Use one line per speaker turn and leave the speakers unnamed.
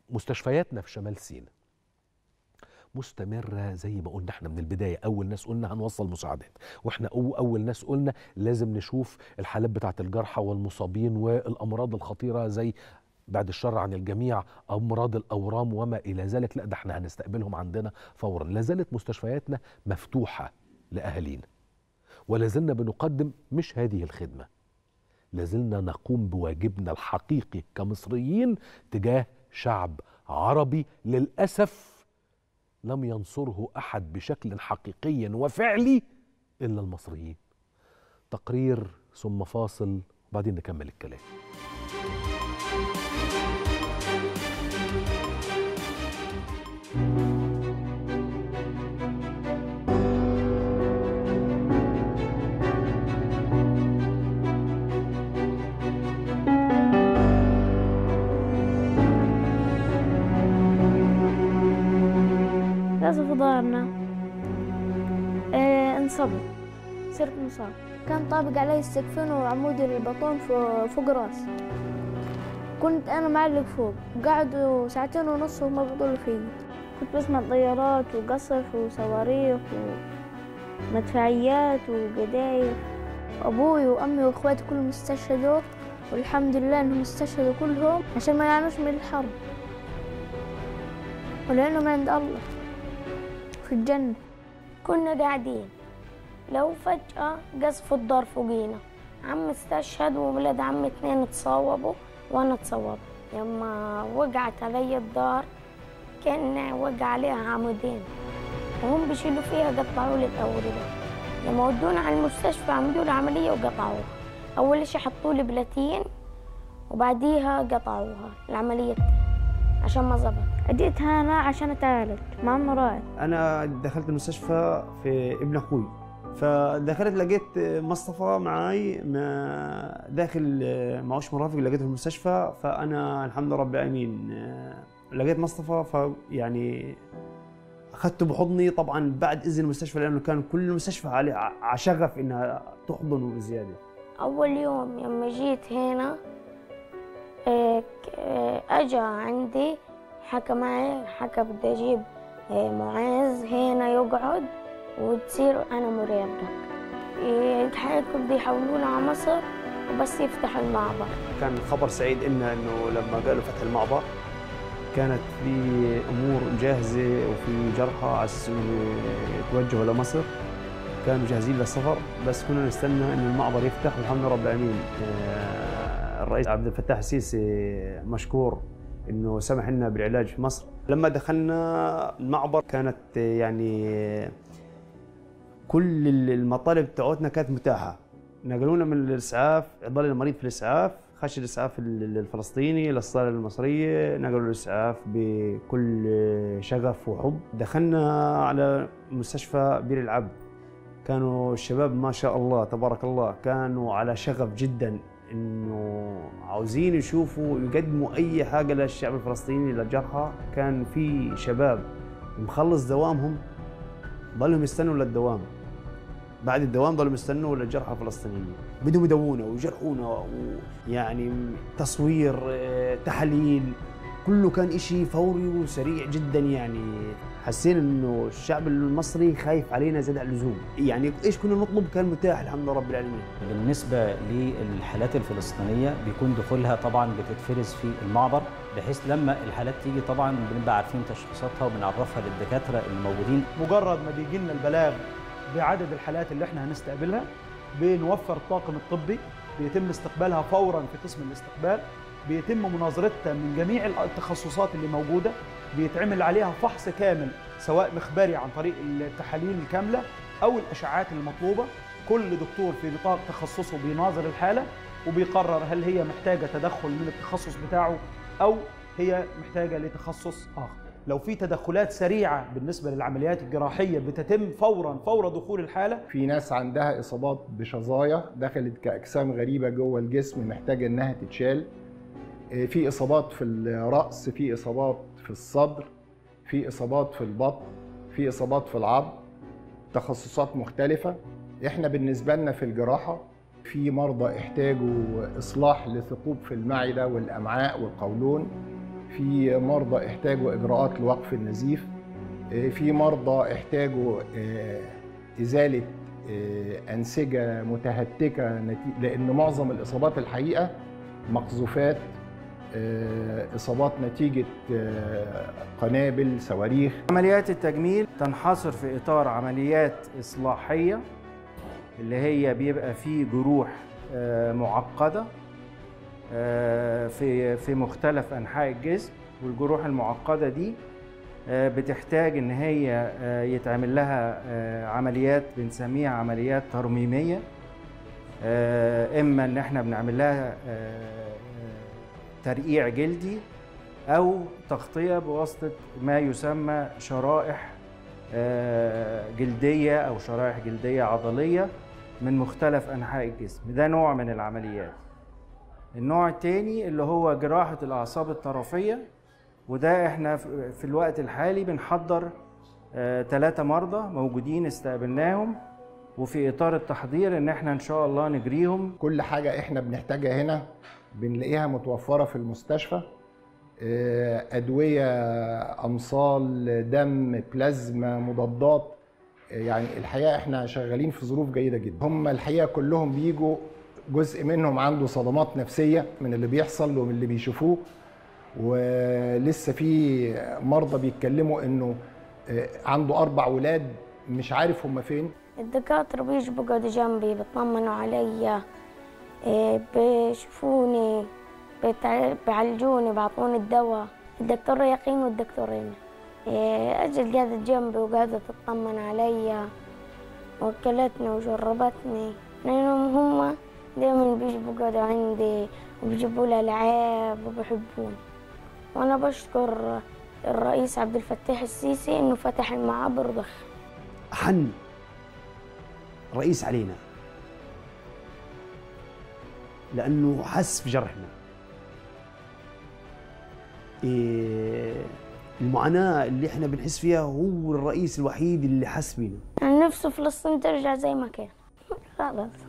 مستشفياتنا في شمال سيناء مستمرة زي ما قلنا احنا من البداية. أول ناس قلنا هنوصل مساعدات، واحنا أول ناس قلنا لازم نشوف الحالات بتاعة الجرحى والمصابين والأمراض الخطيرة زي بعد الشر عن الجميع أمراض الأورام وما إلى ذلك. لا، ده احنا هنستقبلهم عندنا فورا. لازالت مستشفياتنا مفتوحة لأهالينا، ولازلنا بنقدم مش هذه الخدمة، لازلنا نقوم بواجبنا الحقيقي كمصريين تجاه شعب عربي للأسف لم ينصره أحد بشكل حقيقي وفعلي إلا المصريين. تقرير ثم فاصل وبعدين نكمل الكلام.
لازم في ظهرنا انصبت، صرت مصاب. كان طابق علي السقفين وعمود البطون فوق راسي. كنت أنا معلق فوق وقعدوا 2.5 ساعة وما بيطلوا فيي. كنت بسمع طيارات وقصف وصواريخ ومدفعيات وقذايف. أبوي وأمي وإخواتي كلهم استشهدوا، والحمد لله إنهم استشهدوا كلهم عشان ما يعانوش من الحرب، ولأنهم عند الله في الجنة. كنا قاعدين لو فجأة قصف الدار فوقينا، عمي استشهد وولاد عمي 2 تصاوبوا وأنا اتصوبت. لما وقعت علي الدار كان وقع عليها عمودين وهم بيشيلوا فيها قطعوا لي الأوردة. لما ودونا على المستشفى عملوا لي عملية وقطعوها. أول شيء حطوا لي بلاتين وبعديها قطعوها العملية عشان ما ظبط. أجيتها أنا عشان أتعالج مع مراد.
أنا دخلت المستشفى في ابن أخوي، فدخلت لقيت مصطفى معاي داخل معوش مرافق، لقيته في المستشفى. فأنا الحمد لله رب العالمين لقيت مصطفى، فيعني أخذته بحضني طبعا بعد إذن المستشفى، لأنه كان كل المستشفى على شغف إنها تحضنه بزيادة.
أول يوم لما جيت هنا أجا عندي حكى معي، حكى بدي أجيب معاذ هنا يقعد وتصير أنا مرافقك. بده يحولونا على مصر وبس يفتحوا المعبر.
كان خبر سعيد إنه لما قالوا فتح المعبر كانت في أمور جاهزة وفي جرحى على أساس يتوجهوا لمصر، كانوا جاهزين للسفر، بس كنا نستنى إنه المعبر يفتح والحمد لله رب العالمين. الرئيس عبد الفتاح السيسي مشكور إنه سمح لنا بالعلاج في مصر. لما دخلنا المعبر كانت يعني كل المطالب تاعتنا كانت متاحة. نقلونا من الإسعاف، ضل المريض في الإسعاف، خش الإسعاف الفلسطيني للصالة المصرية، نقلوا الإسعاف بكل شغف وحب. دخلنا على مستشفى بير العبد، كانوا الشباب ما شاء الله تبارك الله كانوا على شغف جدا انه عاوزين يشوفوا يقدموا اي حاجه للشعب الفلسطيني للجرحى. كان في شباب مخلص دوامهم ضلهم يستنوا للدوام، بعد الدوام ضلوا يستنوا للجرحى الفلسطينيين، بدهم يدوونا ويجرحونا، ويعني تصوير تحاليل، كله كان إشي فوري وسريع جدا. يعني حسينا انه الشعب المصري خايف علينا زاد عن اللزوم، يعني ايش كنا نطلب كان متاح الحمد لله رب العالمين.
بالنسبه للحالات الفلسطينيه بيكون دخولها طبعا بتتفرز في المعبر، بحيث لما الحالات تيجي طبعا بنبقى عارفين تشخيصاتها وبنعرفها للدكاتره الموجودين.
مجرد ما بيجي لنا البلاغ بعدد الحالات اللي احنا هنستقبلها بنوفر الطاقم الطبي، بيتم استقبالها فورا في قسم الاستقبال، بيتم مناظرتها من جميع التخصصات اللي موجوده، بيتعمل عليها فحص كامل سواء مخبري عن طريق التحاليل الكامله او الاشعاعات المطلوبه. كل دكتور في نطاق تخصصه بيناظر الحاله وبيقرر هل هي محتاجه تدخل من التخصص بتاعه او هي محتاجه لتخصص اخر. لو في تدخلات سريعه بالنسبه للعمليات الجراحيه بتتم فورا فور دخول الحاله.
في ناس عندها اصابات بشظايا دخلت كاجسام غريبه جوه الجسم محتاجه انها تتشال. في اصابات في الراس، في اصابات في الصدر، في اصابات في البطن، في اصابات في العظم، تخصصات مختلفه. احنا بالنسبه لنا في الجراحه في مرضى احتاجوا اصلاح لثقوب في المعده والامعاء والقولون، في مرضى احتاجوا إجراءات لوقف النزيف، في مرضى احتاجوا إزالة أنسجة متهتكة لأن معظم الإصابات الحقيقة مقذوفات، إصابات نتيجة قنابل، صواريخ.
عمليات التجميل تنحصر في إطار عمليات إصلاحية اللي هي بيبقى فيه جروح معقدة في مختلف أنحاء الجسم، والجروح المعقدة دي بتحتاج إن هي يتعمل لها عمليات بنسميها عمليات ترميمية، إما إن إحنا بنعمل لها ترقيع جلدي أو تغطية بواسطة ما يسمى شرائح جلدية أو شرائح جلدية عضلية من مختلف أنحاء الجسم. ده نوع من العمليات. النوع التاني اللي هو جراحة الأعصاب الطرفية، وده احنا في الوقت الحالي بنحضر 3 مرضى موجودين استقبلناهم، وفي إطار التحضير إن احنا إن شاء الله نجريهم.
كل حاجة احنا بنحتاجها هنا بنلاقيها متوفرة في المستشفى، أدوية، أمصال، دم، بلازما، مضادات. يعني الحقيقة احنا شغالين في ظروف جيدة جدا. هم الحقيقة كلهم بيجوا جزء منهم عنده صدمات نفسية من اللي بيحصل ومن اللي بيشوفوه، ولسه في مرضى بيتكلموا انه عنده 4 ولاد مش عارف هم فين.
الدكاترة بيجوا بيقعدوا جنبي بيطمنوا عليا، بيشوفوني، بيعالجوني، بيعطوني الدواء. الدكتورة يقين والدكتورة يمنى أجل قاعدة جنبي وقاعدة تطمن عليا وأكلتني وجربتني، لأنهم هم دايما بيجوا بيقعدوا عندي وبيجيبوا لي ألعاب وبيحبوني. وأنا بشكر الرئيس عبد الفتاح السيسي إنه فتح المعابر ضخ.
حن رئيس علينا لأنه حس بجرحنا. المعاناة اللي احنا بنحس فيها هو الرئيس الوحيد اللي حس بينا.
أنا نفسي فلسطين ترجع زي ما كان. خلاص.